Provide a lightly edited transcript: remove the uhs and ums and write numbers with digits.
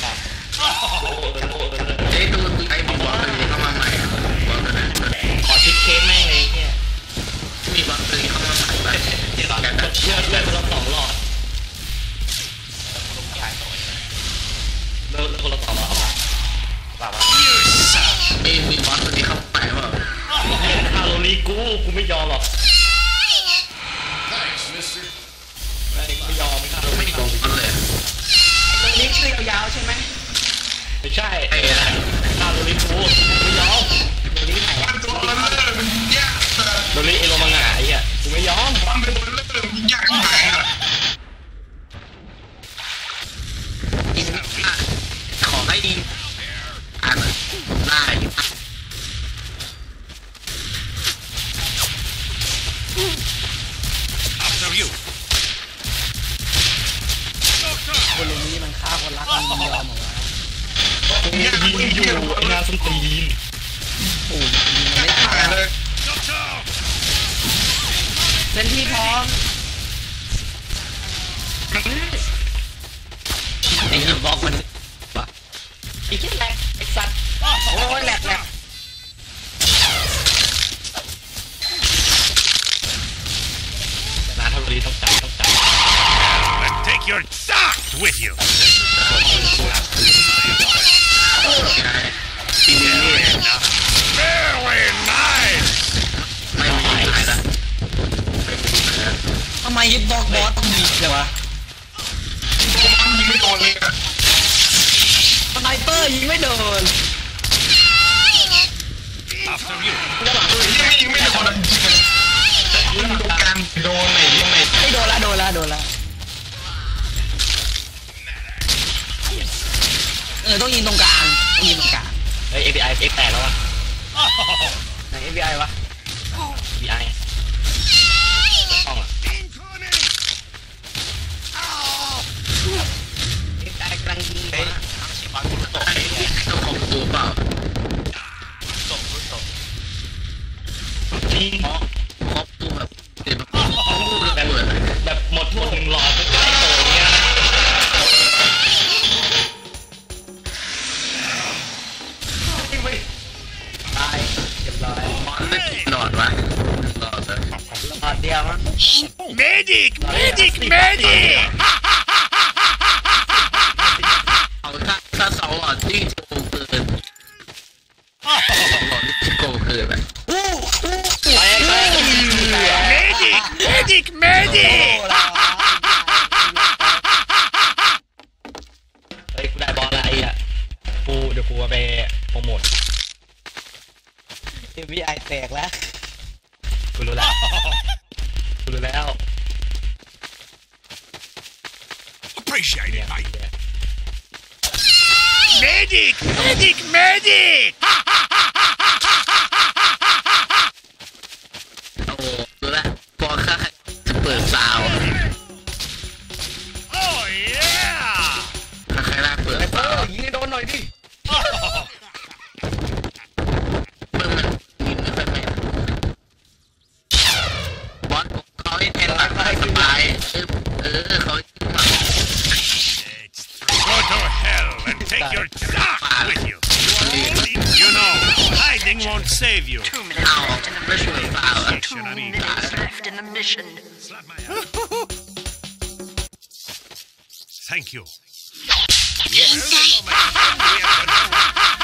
ไอ้ตัวไอ้บอลตัวนี้เข้ามาใหม่บอลตัวนั้นขอชิดเคสแม่งเลยเนี่ยมีบอลตัวนี้เข้ามาใหม่ไปเดี๋ยวเลือดคนละ2 หลอดเลือดคนละ2 หลอดป่าวมีบอลตัวนี้เข้ามาใหม่เปล่าคาโรลีกูไม่ยอมหรอกไม่ยอมไม่ครับไม่โกงกันเลยตรงนี้คือยาวใช่ไหมไม่ใช่คาโรลีกูไม่ยอมตรงนี้ไหนอะตัวมันเริ่มมันยากโดนลิเอโรมังงะไอ้เหี้ยกูไม่ยอมมันเป็นตัวเริ่มยากไหนอ่ะขอให้ยิงได้คนนี้มันฆ่าคนรักมันยอมหรอวะยิงอยู่ไอ้นาสตีนโอ้ยไม่ตายเลยเส้นที่พร้อมไอ้ยิงบอกมันไอ้เหี้ยแหลกไอ้สัตว์โอ้ยแหลกนาทารีต้องจ่าย Take your socks with you. Very nice. ไม่ตายละทำไมฮิปบอสต้องมีเลยวะยิงไม่โดนเลยสไนเปอร์ยิงไม่โดน After you. ยิงไม่โดนยิงตรงกลางโดนไหนยิงไหนไม่โดนละต้องยิงตรงกลางเฮ้ย API X8 แล้ววะไหน FBI วะ API ต้องอ่ะ FBI กำลังยิงเฮ้ยบอลกูตกไอ้เจ้าของตัวเปล่าจริงครบตัวแบบเดี๋ยวแบบหมด1 หลอดก็ไอ้โตเนี้ยตายเรียบร้อยหลอดวะหลอดเลยหลอดเดียวมั้ง Medic. เอาถ้า2 หลอดยิ่งโกงเกินหลอดนี่โกงเกินไป Medic. เฮ้ยกูได้บอลอะไรอ่ะเดี๋ยวกูไปโปรโมท FBI แตกแล้วกูรู้แล้ว Appreciate it, mate. Medic. โอ้ดูแลพอข้าจะเปิดซาว Oh yeah. ถ้าใครแรกเปิดซาวยิงให้โดนหน่อยดิมึงมันยิงไม่ค่อยแม่นบอสเขาให้แทนหลังให้สบายเขา Go to hell and take your socks with you. You know, hiding won't save you. 2 minutes left in the mission. 2 minutes left in the mission. Thank you. Yes.